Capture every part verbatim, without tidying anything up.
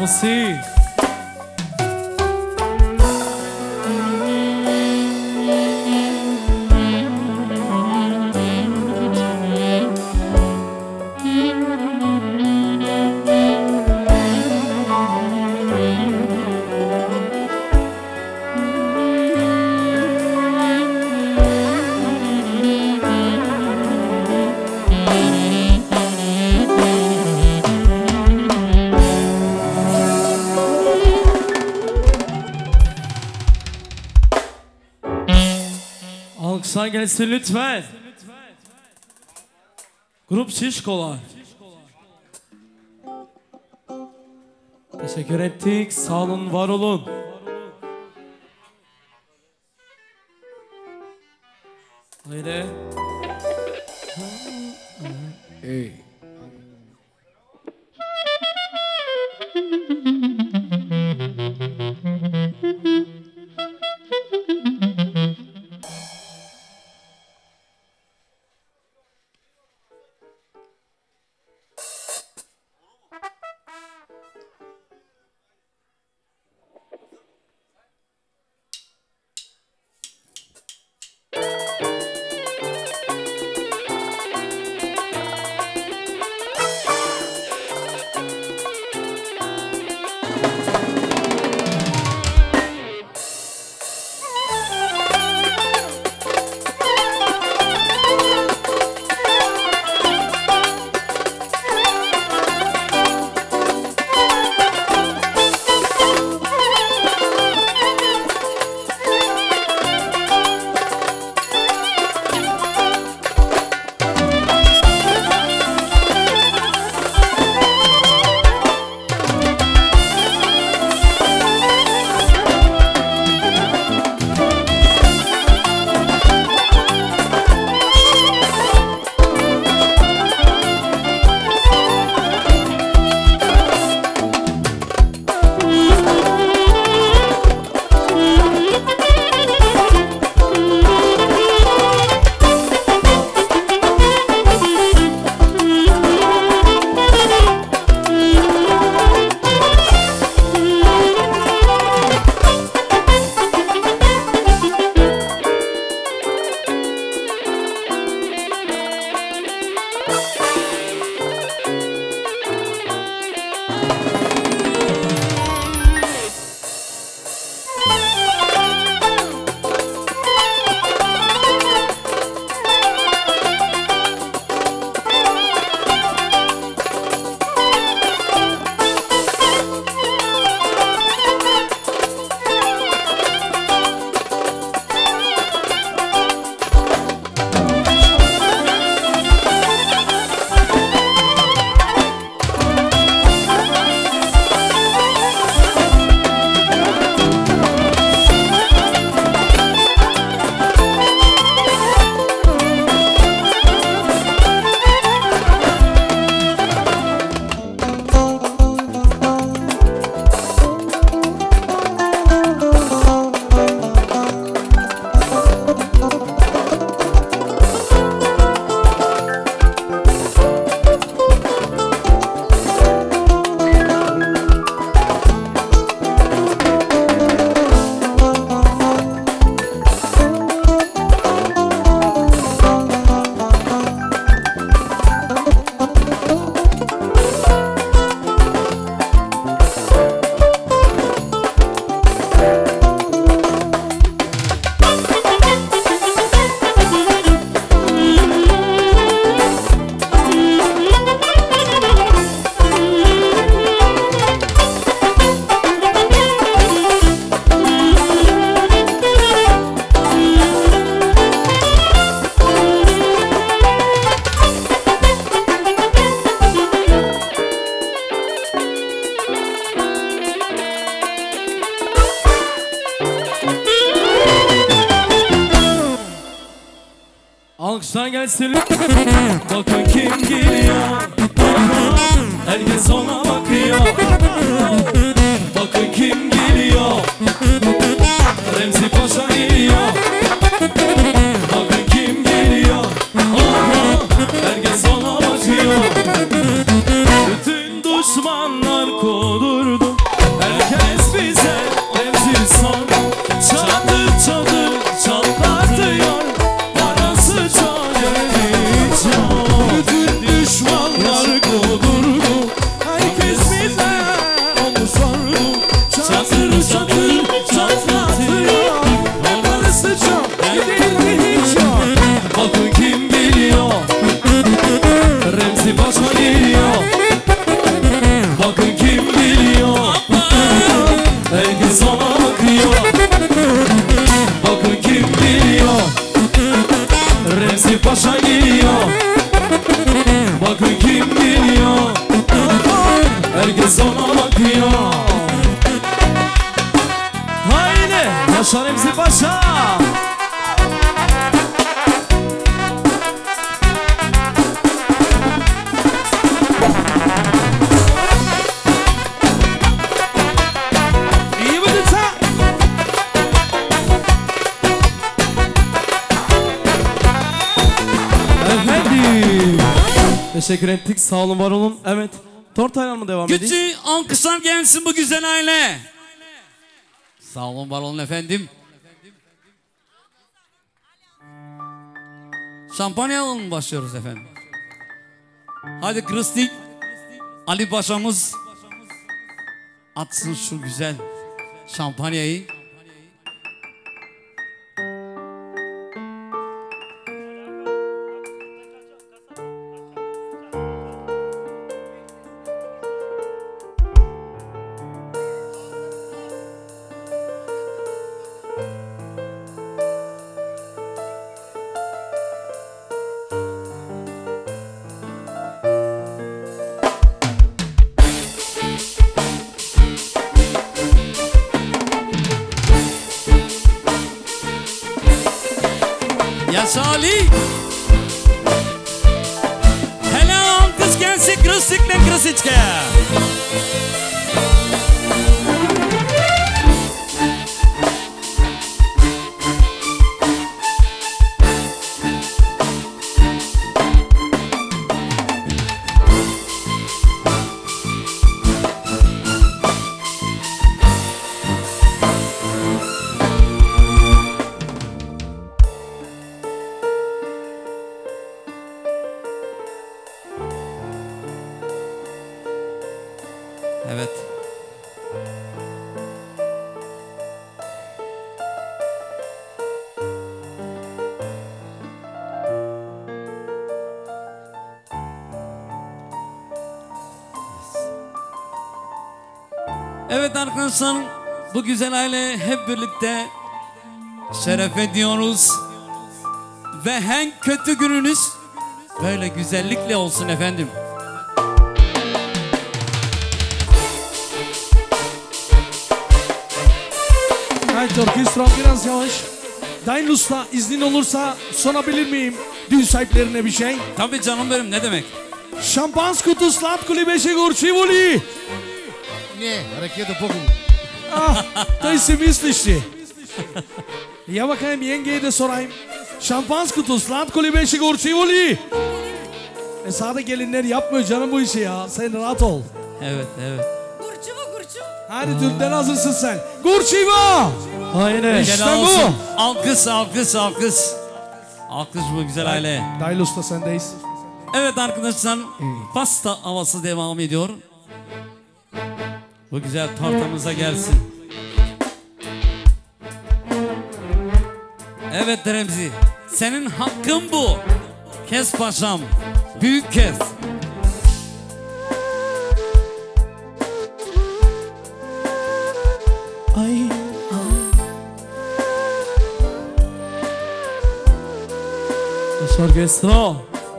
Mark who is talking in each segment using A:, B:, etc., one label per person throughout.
A: Merci. Alkışlar gelsin lütfen. Grup Şişkolar. Teşekkür ettik. Sağ olun, var olun. Haydi. Hey. Alkışlar gelsin. Bakın kim geliyor. Herkes ona bakıyor. Bakın kim geliyor. Remzi Paşa geliyor. Bakın kim geliyor. Herkes ona bakıyor. Bütün düşmanlar kudurdu. çadır çatlatıyor. Parası çaresiz. Bütün düşmanlar kudurdu. Herkes bize onu sordu. Çatır çatır çatlatıyor. Parası çok hiç yok. Bakın kim biliyor. Remzi Paşa geliyor. Bakın kim biliyor. Herkes ona bakıyor. Bakın kim biliyor. Remzi Paşa geliyor. Bakın kim biliyor. Herkes ona bakıyor. Haydi yaşa Remzi Paşa. Teşekkür ettik. Sağ olun, var olun. Evet. Tortayla mı devam edeyim?
B: Küçük alkışlar gelsin bu güzel aile. Sağ olun, var olun efendim. Şampanyalı mı başlıyoruz efendim? Hadi Kristik Ali Paşa'mız atsın şu güzel şampanyayı. Yaşa Ali. Helal alkış gelsin Kristik'le Krisiçke. Evet. Evet arkadaşlar, bu güzel aile hep birlikte şeref ediyoruz. Ve en kötü gününüz böyle güzellikle olsun efendim.
C: Evet, orkestram biraz yavaş. Dayın Usta, iznin olursa sorabilir miyim düğün sahiplerine bir şey?
B: Tabii canım benim, ne demek?
C: Şampanskotu Slatko Beşe Gorčivoli.
D: Ne, hareket yapalım.
C: Ah, to si misliš. Ya bakayım, yengeye de sorayım. Şampanskotu Slatko Beşe Gorčivoli. E sade gelinler yapmıyor canım bu işi ya. Sen rahat ol.
B: Evet, evet.
E: Gurçuva gurçuva.
C: Hadi Türk'ten hazırsın sen. Gurčiva.
A: Aynen.
C: İşte
B: Helal
C: bu.
B: olsun. Alkış, alkış, alkış. Alkış bu güzel aile.
C: Dayın Usta sendeyiz.
B: Evet arkadaşlar, pasta havası devam ediyor. Bu güzel tortamıza gelsin. Evet Remzi, senin hakkın bu. Kes paşam, büyük kes.
C: Ay.
A: Orkestra.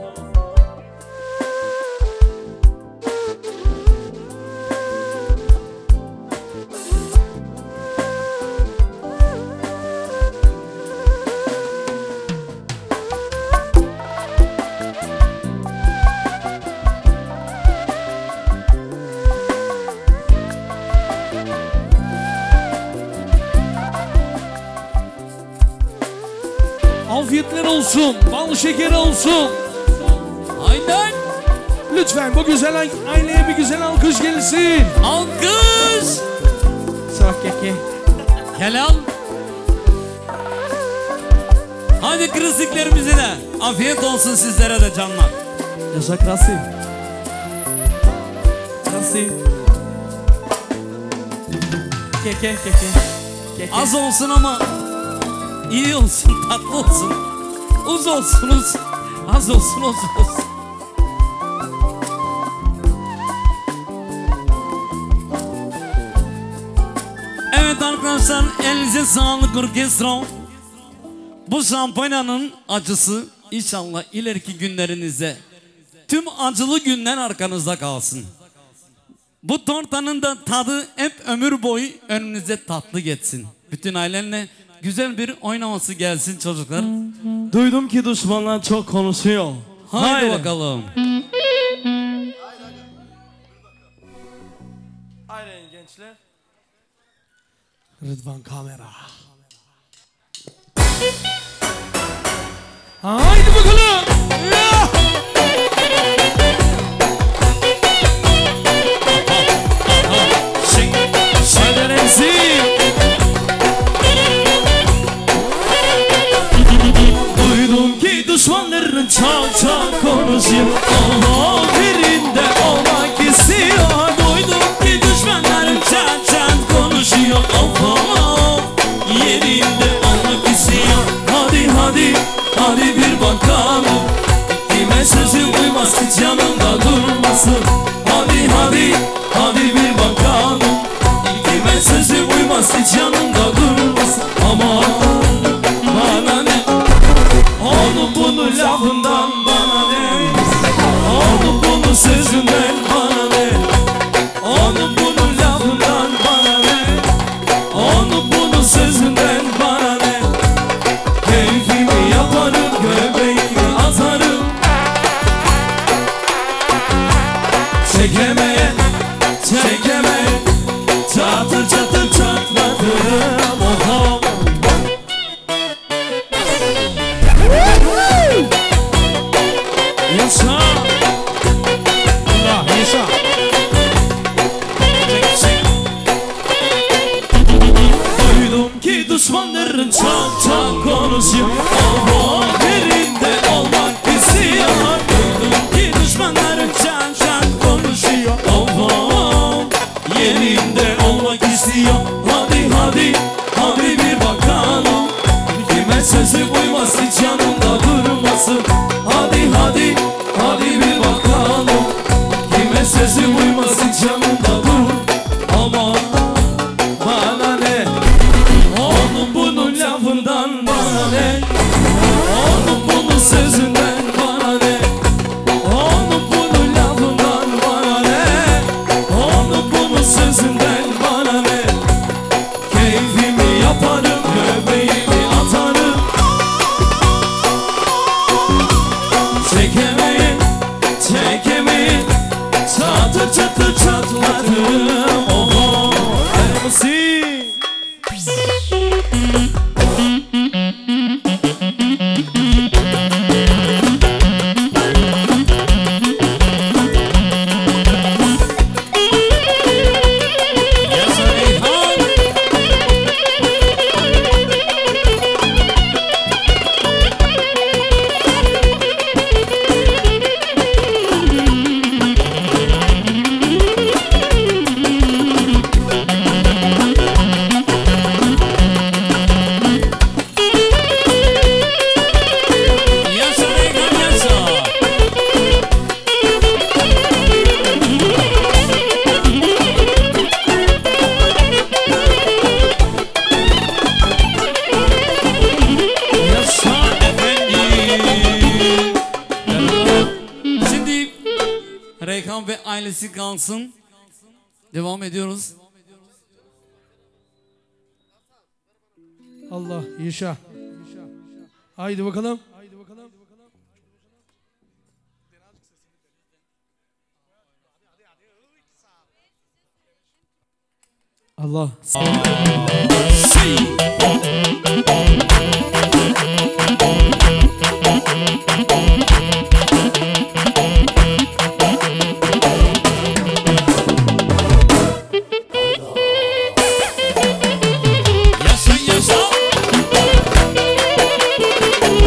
C: Afiyetler olsun, bal şekeri olsun.
B: Aynen.
C: Lütfen bu güzel aileye bir güzel alkış gelsin.
B: Alkış.
C: Sırak keki.
B: Helal. Hadi klasiklerimize de afiyet olsun sizlere de canlar.
A: Yaşa krasi. Krasi. Keke keke. Keke.
B: Az olsun ama iyi olsun, tatlı olsun. Uz olsun, uz. Az olsun, uz olsun. Evet arkadaşlar, elinize sağlık orkestra. Bu şampanyanın acısı inşallah ileriki günlerinizde tüm acılı günler arkanızda kalsın. Bu tortanın da tadı hep ömür boyu önünüze tatlı geçsin. Bütün ailenle güzel bir oynaması gelsin çocuklar.
A: Duydum ki düşmanlar çok konuşuyor.
B: Haydi,
A: Haydi.
B: bakalım.
A: Aynen gençler.
C: Rıdvan kamera. Haydi bakalım. Ya!
A: Duydum ki düşmanların çok çok konuşuyor. Allah birinde olmak istiyor. Duydum ki düşmanların çok çok konuşuyor. Allah yerinde olmak istiyor. Hadi hadi hadi bir bakalım. Kime sözü uymaz hiç yanında durmasın. Hadi hadi hadi bir bakalım. Kime sözü uymaz hiç yanında durmasın. Aman bana ne? Onun bunun lafından bana ne? Onun bunun sözünden bana ne? Onun bunun lafından bana ne? Onun bunun sözünden bana ne? Keyfimi yaparım, göbeğimi atarım. Çekemeye, çekemeye, çatır çatır çatladım. Oha. Yaşa.
C: Allah yaşa.
A: Duydum ki düşmanların çok çok konuşuyor. Allah yerinde olmak istiyor. Duydum ki düşmanların çok çok konuşuyor. Allah yerinde olmak istiyor. Hadi hadi hadi bir bakalım. Kime sözü uymaz hiç yanında durmasın. Hadi hadi hadi bir bakalım. Kime sözü uymaz hiç yanında dur. Aman bana ne? Onun bunun lafından bana ne? Onun bunun sözünden bana ne? Onun bunun lafından bana ne? Onun bunun sözünden bana ne? Keyfimi yaparım, göbeğimi atarım. Çekemeye, çekemeye, çatır çatır çatladım. Oho, elbisi. Yaşa Reyhan. Yaşa Reyhan, yaşa. Yaşa efendim.
B: Şimdi Reyhan ve ailesi kalsın. Devam ediyoruz.
C: Allah yaşa. Haydi bakalım. Haydi bakalım.
A: Allah.
B: Yaşa yaşa.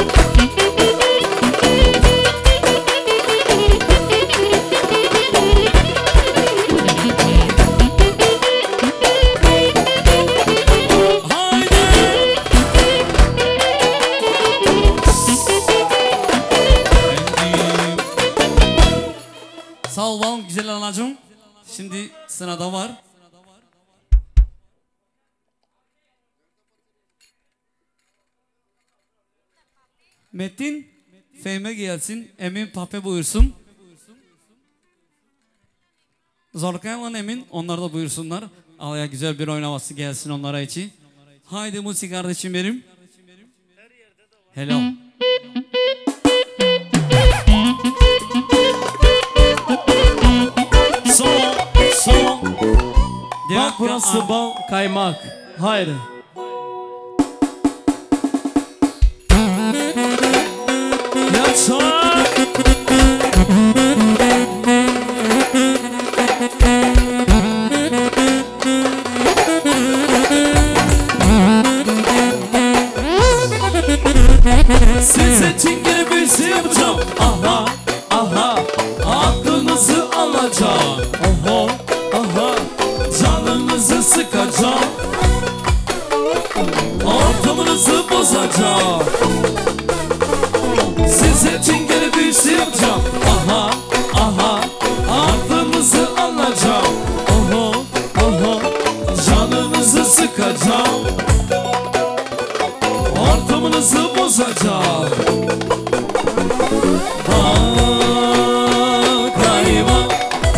B: güzel anacığım. Şimdi sırada var. Metin Fehme gelsin. Emin Pape buyursun. Zorkaylan Emin onlar da buyursunlar. Alaya güzel bir oynaması gelsin onlara için. Haydi Musi kardeşim benim. Hello. Son, son.
A: Bak burası bal kaymak. Haydi. Yaşa.
B: Size çingene bir şey yapacağım. Aha, aha, aklınızı alacağım.
A: Oho, aha.
B: Canınızı sıkacağım. Ortamınızı bozacağım. Size çingene bir şey yapacağım. Aha, aha, aklınızı alacağım.
A: Oho, oho.
B: Canınızı sıkacağım. Ortamınızı bozacağım. Bal kaymak,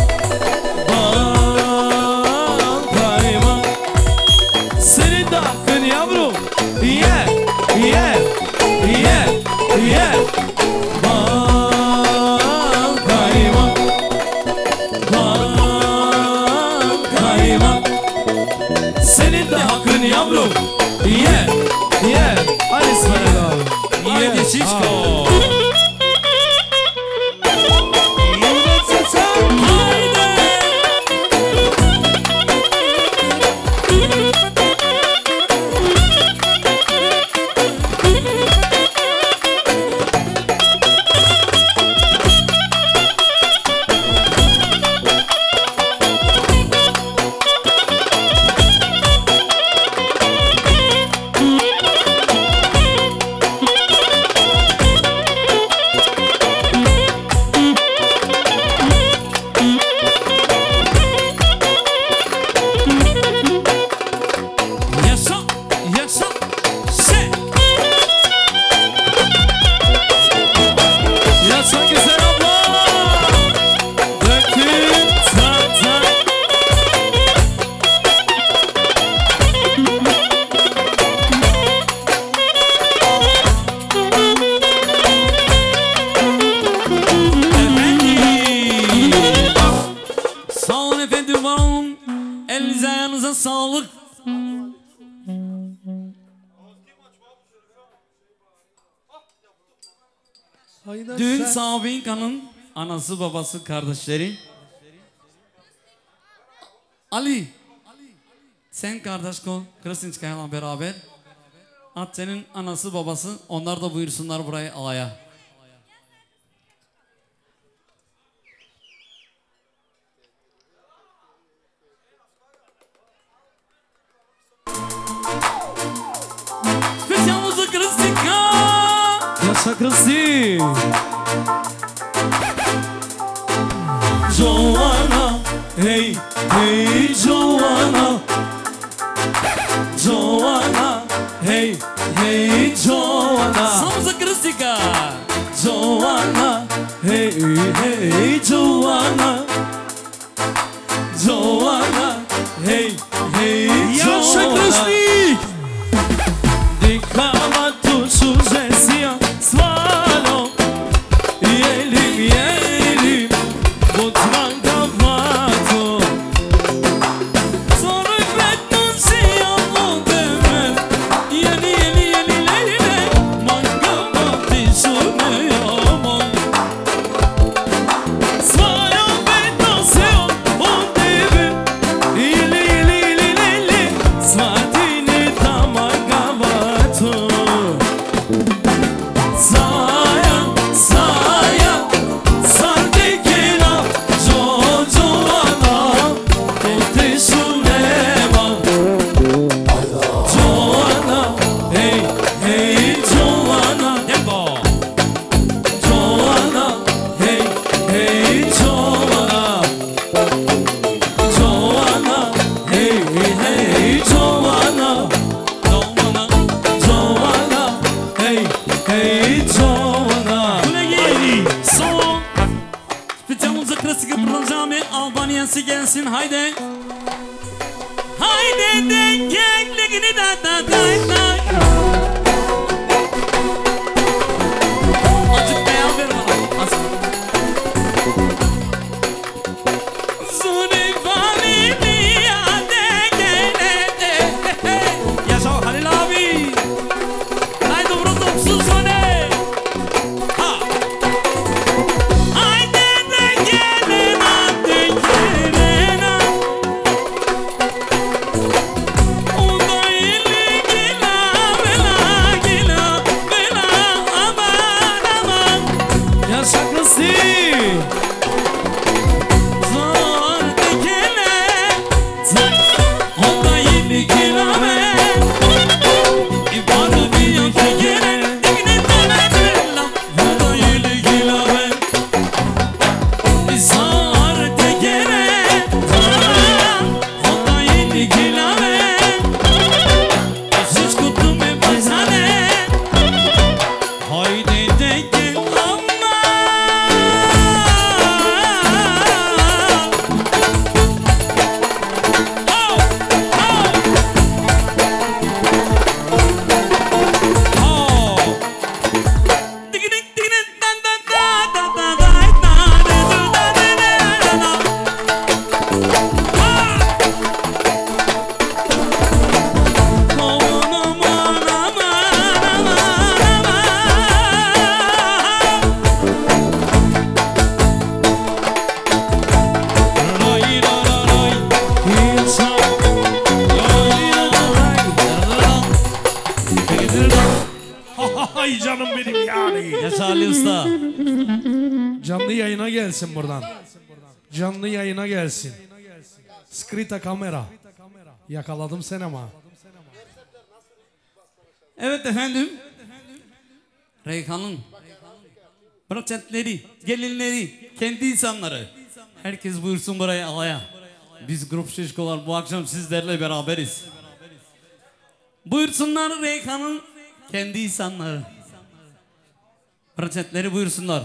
A: Bal kaymak. Senin de hakkın yavrum. Ye, ye, ye, ye.
B: bal kaymak, bal kaymak.
A: Senin de hakkın yavrum. Ye, ye. Hadi İsmail abi.
B: Haydi şişko. Yaşa, yaşa, şey.
A: Yaşa güzel abla. Dökün zaten.
B: Sağ olun efendim, var olun. Elinize ayağınıza sağlık.
C: Hayda
B: Dün
C: sen-
B: Sabinka'nın anası babası kardeşleri. Ali. Sen kardeş kol Kristinskaya'yla beraber. At senin anası babası, onlar da buyursunlar buraya alaya. Spesiyal müzik Kristinka.
A: Yaşa Kristi.
B: Joanna,
A: Hey, hey Joanna. Joanna. Hey, hey Joanna.
B: Samsa Kristika.
A: Joanna. Hey, hey Joanna. Joanna. Hey, hey
C: Yaşa
A: Joanna.
C: Kristi.
A: Dicava tu sucesia slalom. Jelim, jelim. Butran kavato.
B: Sonra beklen siyahlı demen. Yeni yeni yeni leyle. Manga mati sunuyor. sesi gelsin haydi. Haydi dengekliğini da da da da. Azıcık beyaz ver bana. Az. Yaşa Halil abi. Haydi vurun topsuz söyle. Ha. Haydi de gelin hadi gelin. Onda ili gila bela gila bela aman aman.
C: Yaşa kızı.
B: Zor dikele. Onda ili gila bela.
C: Ay canım benim yani.
B: Yaşa Ali Usta.
C: Canlı yayına gelsin buradan. Canlı yayına gelsin. Skrita kamera. Yakaladım seni ama.
B: Evet efendim. Reyhan'ın proçentleri, gelinleri, kendi insanları. Herkes buyursun buraya alaya. Biz Grup Şişkolar bu akşam sizlerle beraberiz. Buyursunlar Reyhan'ın kendi insanları. Proçentleri buyursunlar.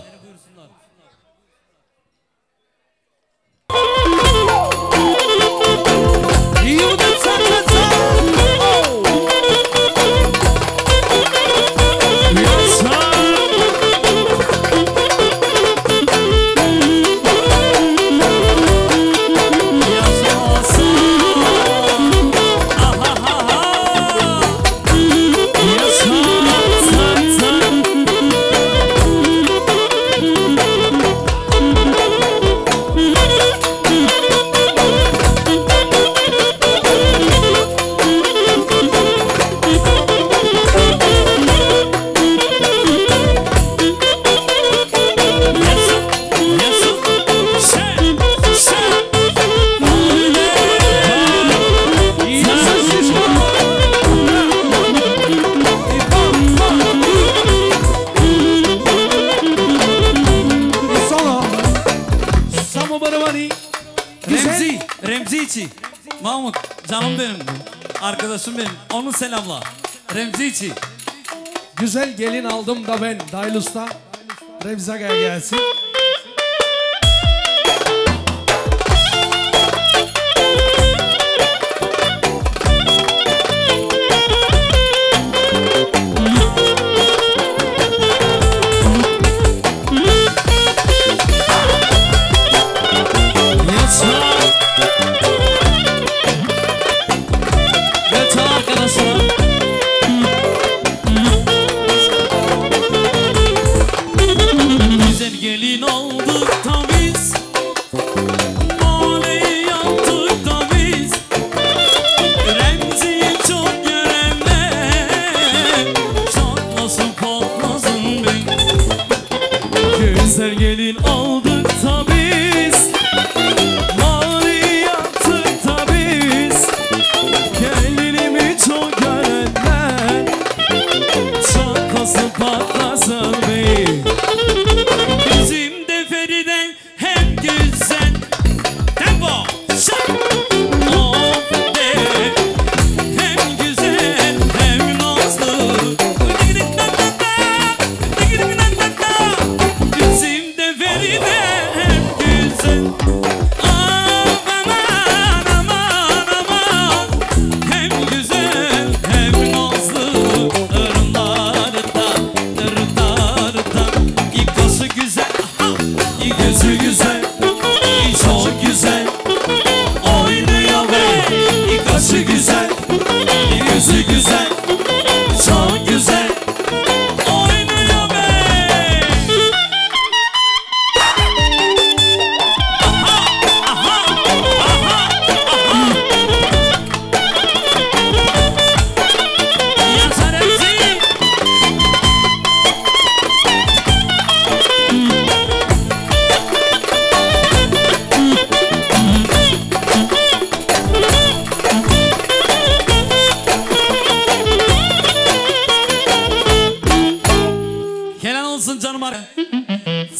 B: Remzi, Remzi içi. Mahmut, canım benim. Arkadaşım benim. Onu selamla. Remzi içi.
C: Güzel gelin aldım da ben. Dayıl Usta. Remzi Aga'ya gelsin.
B: Gelin olduk da biz, mahalleyi yaptık da biz. Remzi'yi çok görenler çatlasın patlasın bey. Güzel gelin olduk da biz, mahalleyi yaptık da biz. Gelinimi çok görenler çatlasın patlasın bey. Bizim de Feriden hem güzel tempo şak of de hem güzel hem nazlı. Bizim de Feriden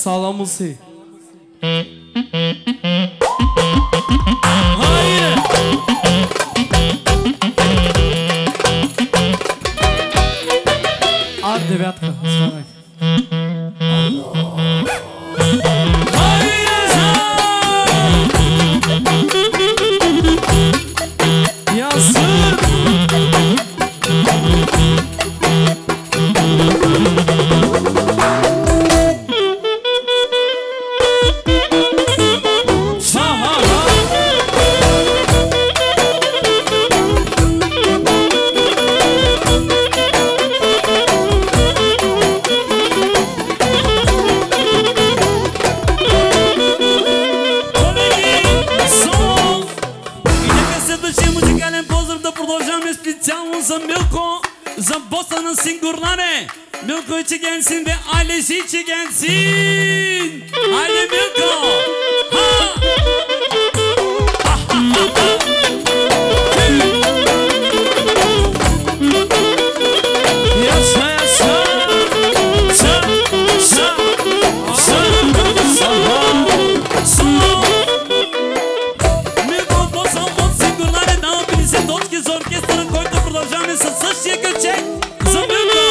C: Sağlam си.
A: Hayır.
C: А, девятка. Станах.
B: Milko içi gelsin ve ailesi içi gelsin. Haydi Milko. Ha.
A: Yaşa yaşa. Şa şa şa şa.
B: Milko bosa od sigurnare da opinise точки за оркестъра, който продължаваме със същия кълчек за Milko.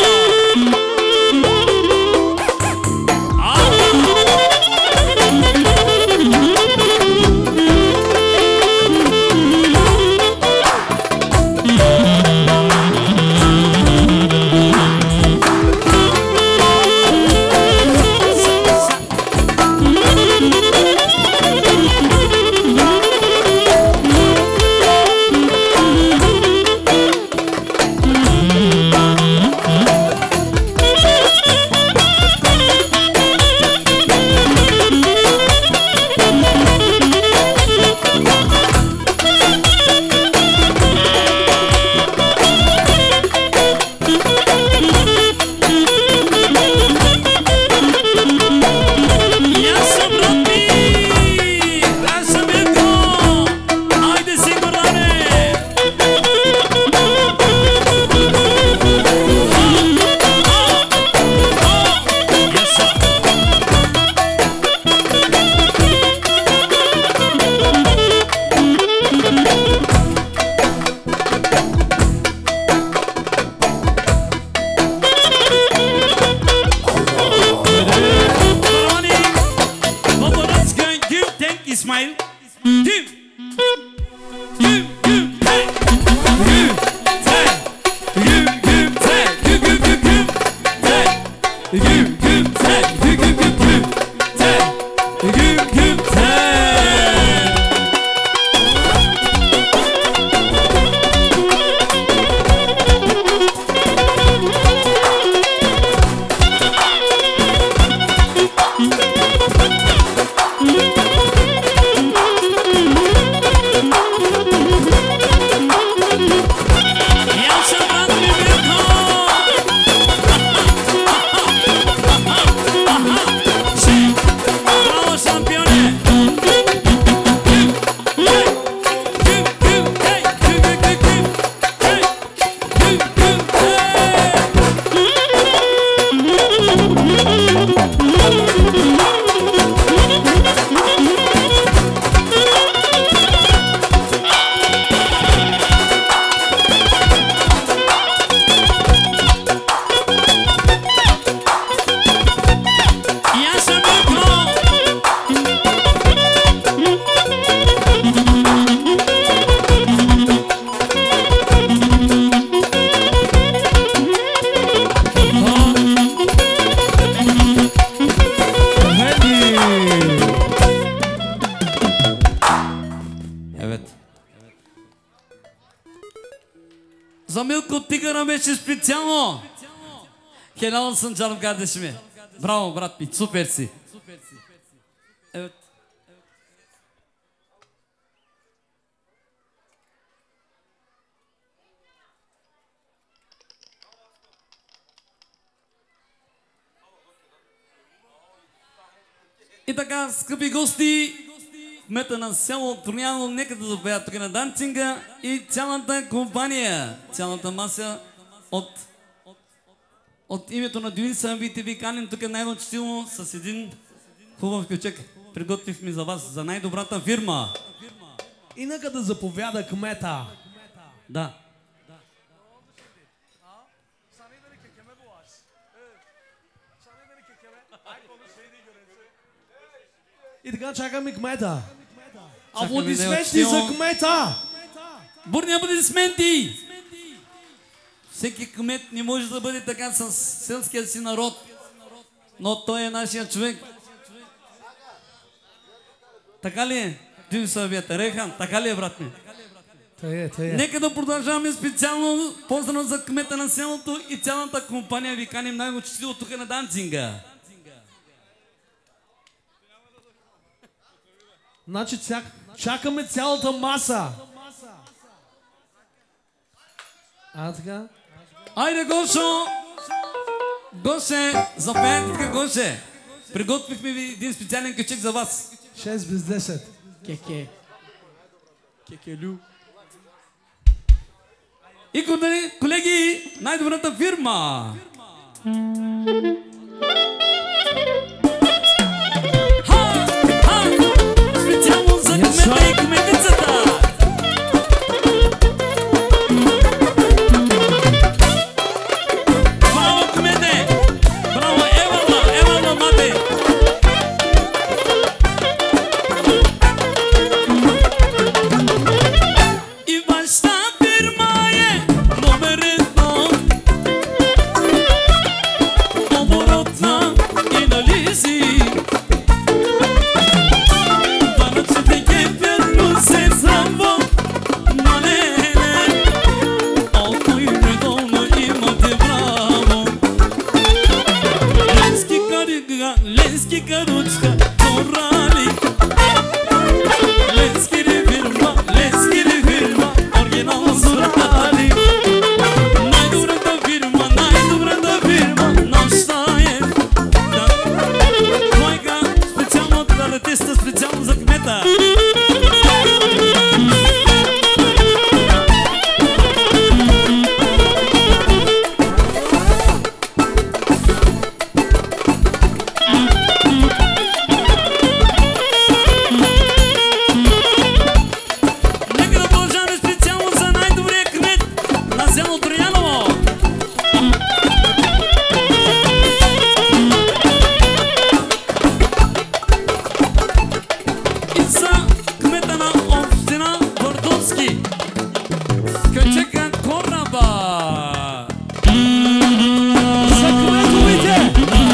B: За Milko Тигъра беше специално. Хелал съм canım kardeşimi. Bravo Brad Pitt, süpersi. Evet. И така, скъпи гости, кмета на село Трояново, нека да запеят тук на данцинга и цялата компания, цялата маса от, от името на Дюин Съмбите ви каним тук най-почтилно с един хубав кючек приготвихме за вас, за най-добрата фирма.
C: И нека да заповяда кмета.
B: Да.
C: И така чакаме кмета.
B: Чакаме
C: Аплодисменти
B: да
C: за
B: отивам.
C: кмета!
B: Бурни аплодисменти! Всеки кмет не може да бъде така с селския си народ, но той е нашия човек. Така ли е? Дим съвета, Рехан, така ли е, брат ми?
C: Тъй е, тъй е.
B: Нека да продължаваме специално поздрав за кмета на селото и цялата компания. Ви каним най-учтиво тук на Данцинга.
C: Значи ця- чакаме цялата маса. А така?
B: Айде, Гошо! Гоше, заповядайте така, Гоше. Приготвихме ви един специален кючек за вас.
C: шест без десет.
B: Кеке. Кекелю. И колеги, най-добрата фирма. Ха! Ха! Специално за кмета и кметицата. Браво, кмете! Браво, евала, евала, мате! И вашата фирма е номер едно, оборотна и нали си. Банъците кепят, но се срамва, но не, не. Алко и редовно имате браво. Ленски карига, ленски каручка, корали. Ленски ли фирма, ленски ли фирма, оригинал сурали. Най-добрата фирма, най-добрата фирма, нашата е. Да. Двойка, специално за летиста, специално за кмета. Нека да продължаваме специално за най-добрия кмет на село Трояново. И за кмета на община Гордовски. Кючека Кораба.
C: За кметовете!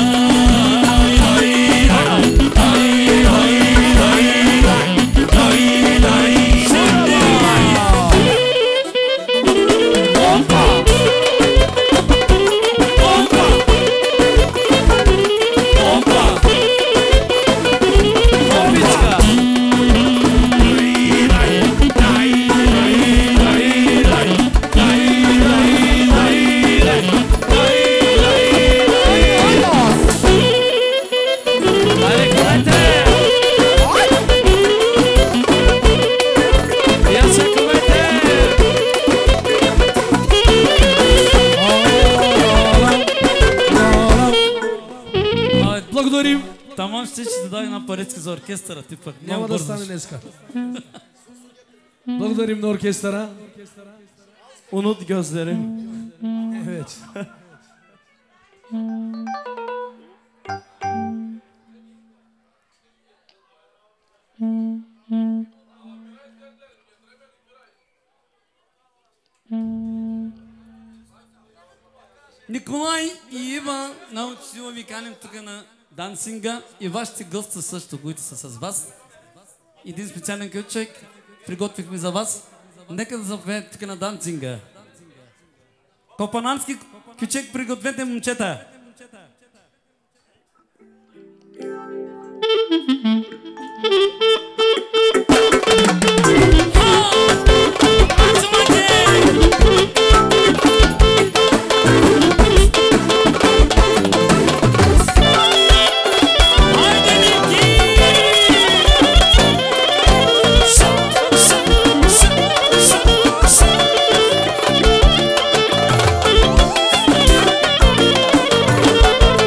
C: Благодарим.
B: Таман ще ще даде една паричка за оркестъра, ти пък
C: Няма да стане днеска. Благодарим на оркестъра.
A: Unut gözlerim.
C: Evet.
B: Николай и Ива, научила ви каним тук на Данцинга и вашите гости също, които са с вас. Един специален кючек приготвихме за вас. Нека да заповядате тук на Данцинга. Копанански кючек пригответе, момчета.
E: Thank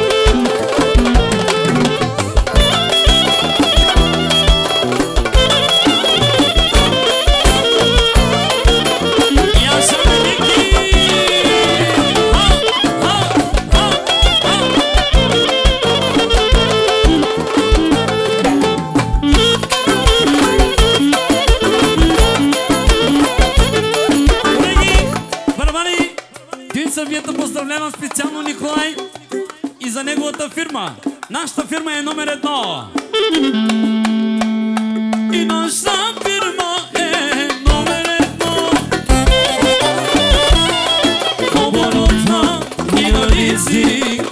B: му Николай и за неговата фирма. Нашата фирма е номер едно. И нашата фирма е номер едно. Оборота и на лизинг.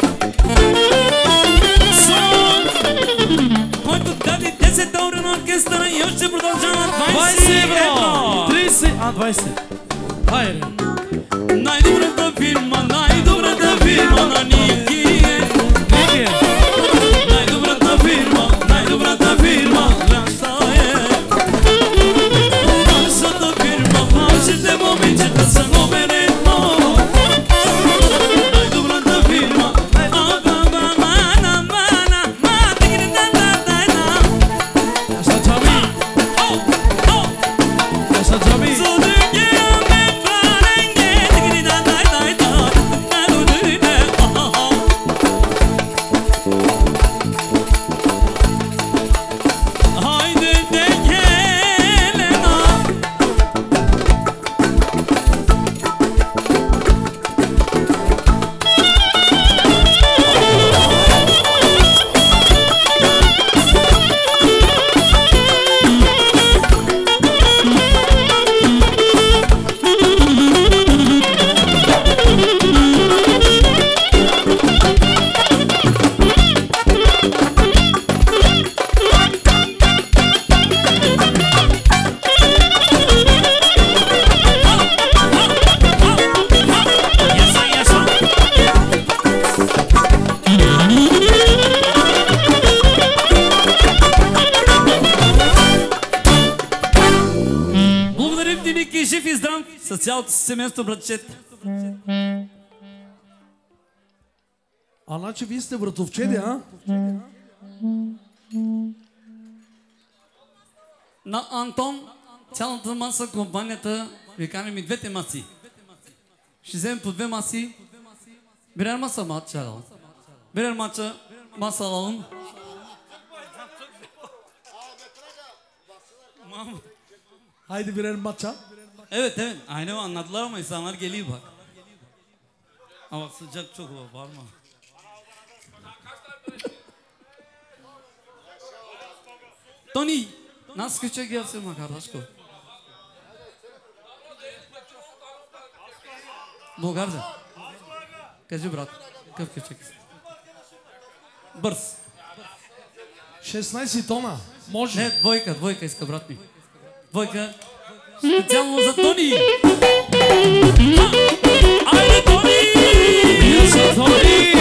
B: Който даде десет евро на оркестъра и още продължава двайсет евро.
C: трийсет, а двайсет. Хайде.
B: Най-добрата фирма, най-добрата фирма на Ники е.
C: Ники е.
B: Най-добрата фирма, най-добрата фирма нашата е. Нашата фирма, нашите момичета са номер едно. Най-добрата фирма. Цялото семейство, братчета.
C: А значи вие сте братовчеди, а?
B: На Антон, цялата маса, компанията, ви каним и двете маси. Ще вземем по две маси. Берем маса матча. Берем матча, маса лаун.
C: Haydi birer maça.
B: Evet evet. Aynen anladılar ama insanlar geliyor bak. Ama sıcak çok var, var mı? Tony, nasıl küçük gelsin mi kardeşko? Bulgarca. Кажи брат, какъв küçük? Бърз.
C: шестнайсет тона. Може.
B: Не, двойка, двойка иска брат ми. Двойка. Специално за Тони! Айде, Тони!
C: За Тони!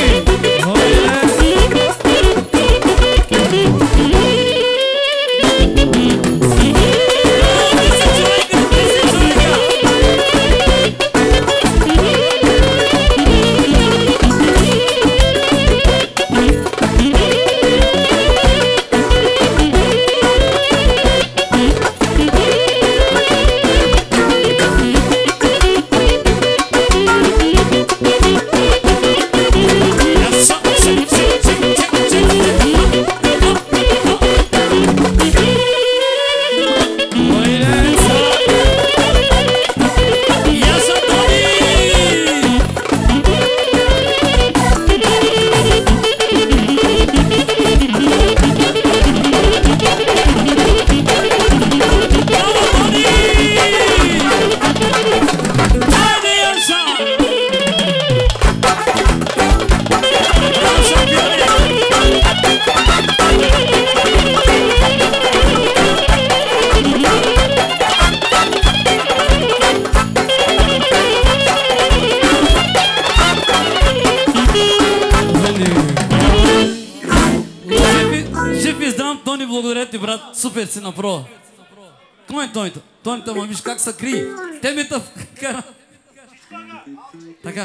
B: Супер си направо. Кой е Тойто? Тойто, ма виж как се крие. Темата кара. Така.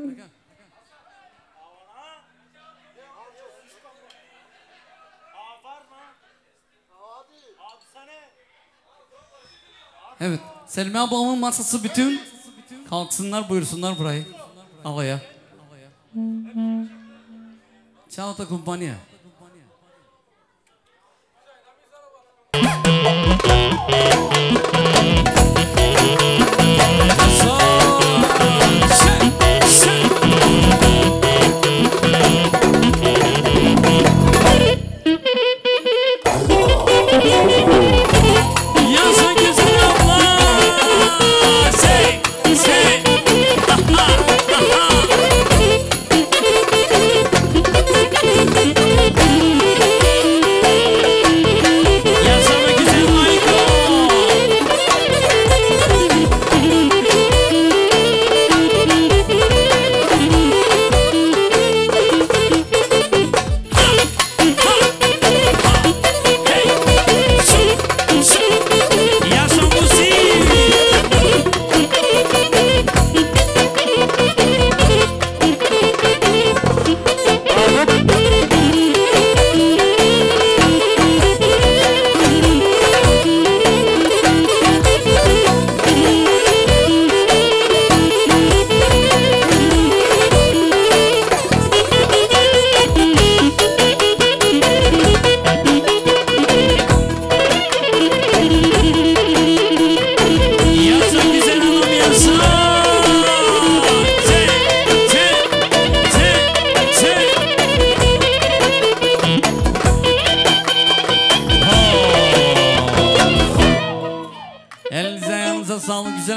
B: Evet. Selmi ablamın masası bütün. Kalksınlar buyursunlar burayı. Alaya. Цялата компания. So, shake, shake.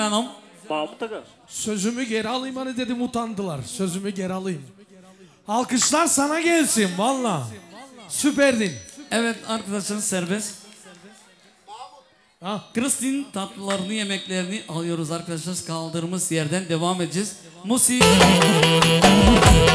B: Hanım.
E: Mahmut Aga.
C: Sözümü geri alayım hani dedim utandılar. Sözümü geri alayım. Alkışlar sana gelsin valla. Süperdin.
B: Evet arkadaşlar serbest.
C: Ha.
B: Kristin tatlılarını yemeklerini alıyoruz arkadaşlar. Kaldığımız yerden devam edeceğiz. Musik.